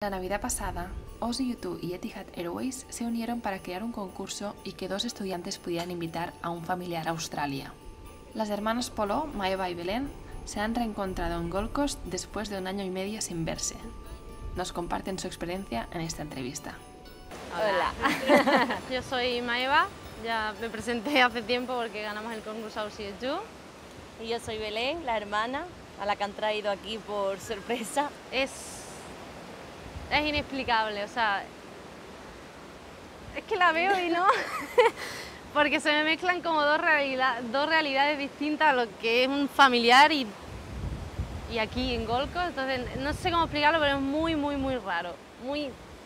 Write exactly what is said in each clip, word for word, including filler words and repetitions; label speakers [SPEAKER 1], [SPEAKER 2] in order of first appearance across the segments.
[SPEAKER 1] La Navidad pasada, Aussie U dos y Etihad Airways se unieron para crear un concurso y que dos estudiantes pudieran invitar a un familiar a Australia. Las hermanas Polo, Maeva y Belén, se han reencontrado en Gold Coast después de un año y medio sin verse. Nos comparten su experiencia en esta entrevista.
[SPEAKER 2] Hola, yo soy Maeva, ya me presenté hace tiempo porque ganamos el concurso Aussie U dos.
[SPEAKER 3] Y yo soy Belén, la hermana, a la que han traído aquí por sorpresa.
[SPEAKER 2] Es, es inexplicable, o sea, es que la veo y no, porque se me mezclan como dos, realidad, dos realidades distintas a lo que es un familiar y, y aquí en Gold Coast. Entonces no sé cómo explicarlo, pero es muy, muy, muy raro, muy...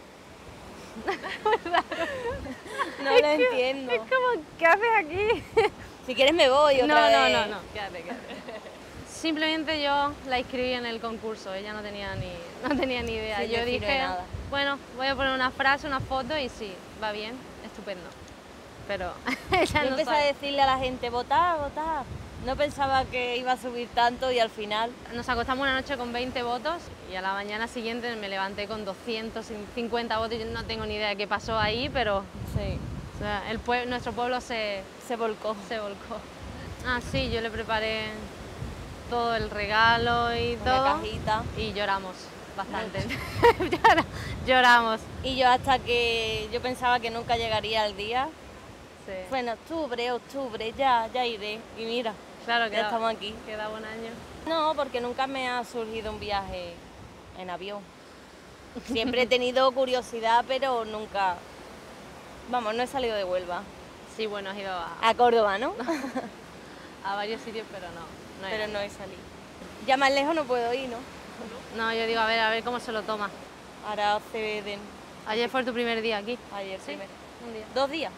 [SPEAKER 2] muy raro.
[SPEAKER 3] No
[SPEAKER 2] es
[SPEAKER 3] lo
[SPEAKER 2] que,
[SPEAKER 3] entiendo.
[SPEAKER 2] Es como, ¿qué haces aquí?
[SPEAKER 3] Si quieres me voy otra
[SPEAKER 2] no,
[SPEAKER 3] vez.
[SPEAKER 2] No, no, no, quédate, quédate. Simplemente yo la inscribí en el concurso, ella no tenía ni, no tenía ni idea.
[SPEAKER 3] Sin
[SPEAKER 2] yo
[SPEAKER 3] decirme
[SPEAKER 2] dije,
[SPEAKER 3] nada.
[SPEAKER 2] bueno, voy a poner una frase, una foto y sí, va bien, estupendo. Pero ella
[SPEAKER 3] Yo
[SPEAKER 2] no
[SPEAKER 3] empecé
[SPEAKER 2] sabe.
[SPEAKER 3] a decirle a la gente, votar, votar. No pensaba que iba a subir tanto y al final...
[SPEAKER 2] Nos acostamos una noche con veinte votos y a la mañana siguiente me levanté con doscientos cincuenta votos. Yo no tengo ni idea de qué pasó ahí, pero
[SPEAKER 3] Sí.
[SPEAKER 2] o sea, el pue nuestro pueblo se,
[SPEAKER 3] Se volcó.
[SPEAKER 2] se volcó. Ah, sí, yo le preparé todo el regalo y
[SPEAKER 3] Una
[SPEAKER 2] todo.
[SPEAKER 3] cajita.
[SPEAKER 2] Y lloramos bastante. Lloramos.
[SPEAKER 3] Y yo hasta que yo pensaba que nunca llegaría el día.
[SPEAKER 2] Sí.
[SPEAKER 3] Fue en octubre, octubre, ya, ya iré. Y mira,
[SPEAKER 2] Claro,
[SPEAKER 3] ya
[SPEAKER 2] queda,
[SPEAKER 3] estamos aquí.
[SPEAKER 2] Queda un año.
[SPEAKER 3] No, porque nunca me ha surgido un viaje en avión. Siempre he tenido curiosidad, pero nunca... Vamos, no he salido de Huelva.
[SPEAKER 2] Sí, bueno, has ido a,
[SPEAKER 3] A Córdoba, ¿no?
[SPEAKER 2] a varios sitios, pero no. no he
[SPEAKER 3] Pero
[SPEAKER 2] ido.
[SPEAKER 3] no he salido. Ya más lejos no puedo ir, ¿no?
[SPEAKER 2] No, yo digo, a ver, a ver cómo se lo toma.
[SPEAKER 3] Ahora hace de...
[SPEAKER 2] Ayer fue tu primer día aquí.
[SPEAKER 3] Ayer
[SPEAKER 2] Sí,
[SPEAKER 3] primero.
[SPEAKER 2] un día.
[SPEAKER 3] Dos días.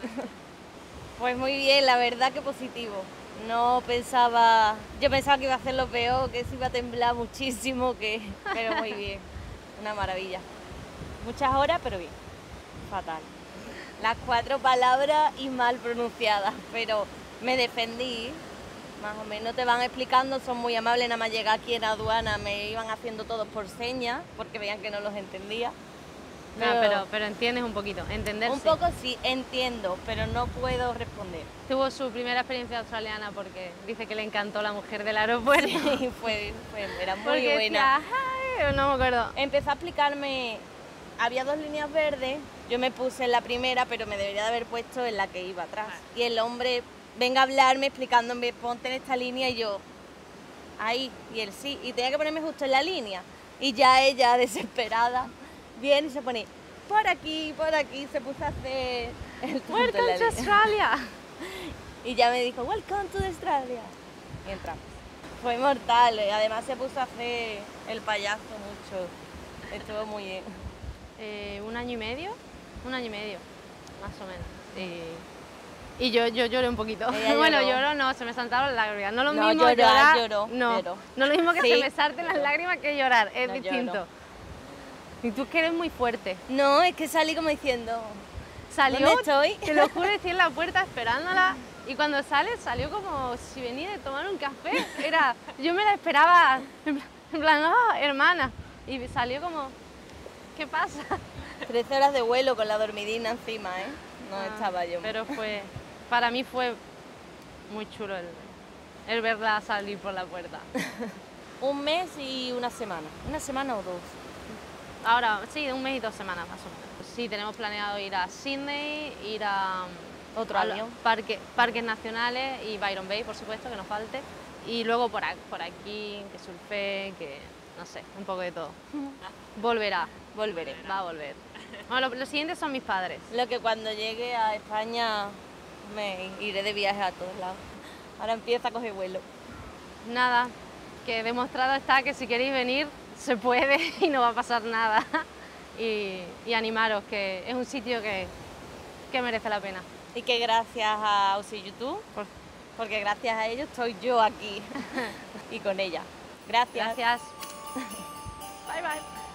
[SPEAKER 3] Pues muy bien, la verdad que positivo. No pensaba... Yo pensaba que iba a hacerlo peor, que se iba a temblar muchísimo, que... pero muy bien. Una maravilla. Muchas horas, pero bien. Fatal. Las cuatro palabras y mal pronunciadas, pero me defendí. Más o menos te van explicando, son muy amables. Nada más llegar aquí en aduana me iban haciendo todos por señas, porque veían que no los entendía.
[SPEAKER 2] Ah, pero, pero entiendes un poquito, entender
[SPEAKER 3] Un
[SPEAKER 2] sí.
[SPEAKER 3] poco sí, entiendo, pero no puedo responder.
[SPEAKER 2] Tuvo su primera experiencia australiana porque dice que le encantó la mujer del aeropuerto.
[SPEAKER 3] Sí, fue, fue, era muy
[SPEAKER 2] Porque
[SPEAKER 3] buena.
[SPEAKER 2] decía, "Ay", no me acuerdo.
[SPEAKER 3] Empezó a explicarme, había dos líneas verdes, yo me puse en la primera, pero me debería de haber puesto en la que iba atrás. Y el hombre venga a hablarme explicándome, ponte en esta línea, y yo, ahí, y él sí, y tenía que ponerme justo en la línea. Y ya ella, desesperada, viene y se pone, por aquí, por aquí, se puso a hacer el tonto en la
[SPEAKER 2] Welcome to
[SPEAKER 3] línea.
[SPEAKER 2] Australia.
[SPEAKER 3] Y ya me dijo, welcome to Australia. Y entramos. Fue mortal, eh, además se puso a hacer el payaso mucho. Estuvo muy bien.
[SPEAKER 2] Eh, un año y medio, un año y medio, más o menos. Y, y yo, yo lloré un poquito.
[SPEAKER 3] Ella
[SPEAKER 2] Bueno,
[SPEAKER 3] lloró.
[SPEAKER 2] lloro no, se me saltaron las lágrimas. No lo
[SPEAKER 3] No,
[SPEAKER 2] mismo
[SPEAKER 3] llorar,
[SPEAKER 2] llorar,
[SPEAKER 3] lloró,
[SPEAKER 2] no,
[SPEAKER 3] lloró.
[SPEAKER 2] no lo mismo que
[SPEAKER 3] Sí,
[SPEAKER 2] se me salten las lágrimas que llorar, es
[SPEAKER 3] No,
[SPEAKER 2] distinto.
[SPEAKER 3] lloró.
[SPEAKER 2] Y tú que eres muy fuerte.
[SPEAKER 3] No, es que salí como diciendo,
[SPEAKER 2] Salió,
[SPEAKER 3] ¿dónde estoy?
[SPEAKER 2] te lo juro, estoy en la puerta esperándola. Y cuando sale, salió como si venía de tomar un café. Era, yo me la esperaba, en plan, en plan, "Ah, hermana". Y salió como, ¿qué pasa?
[SPEAKER 3] trece horas de vuelo con la dormidina encima, ¿eh? No
[SPEAKER 2] Ah,
[SPEAKER 3] estaba yo.
[SPEAKER 2] Pero fue, para mí fue muy chulo el, el verla salir por la puerta.
[SPEAKER 3] Un mes y una semana. ¿Una semana o dos?
[SPEAKER 2] Ahora, sí, un mes y dos semanas más o menos. Sí, tenemos planeado ir a Sydney, ir a
[SPEAKER 3] Otro
[SPEAKER 2] a los
[SPEAKER 3] avión.
[SPEAKER 2] parque- parques nacionales y Byron Bay, por supuesto, que nos falte. Y luego por, a- por aquí, que surfe, que no sé, un poco de todo. Volverá,
[SPEAKER 3] Volveré.
[SPEAKER 2] va a volver. Bueno, lo- los siguientes son mis padres.
[SPEAKER 3] Lo que cuando llegue a España me iré de viaje a todos lados. Ahora empieza a coger vuelo.
[SPEAKER 2] Nada, que demostrado está que si queréis venir se puede y no va a pasar nada. Y, y animaros, que es un sitio que, que merece la pena.
[SPEAKER 3] Y que gracias a Aussie U dos,
[SPEAKER 2] Por-
[SPEAKER 3] porque gracias a ellos estoy yo aquí y con ella. Gracias.
[SPEAKER 2] Gracias. Bye bye.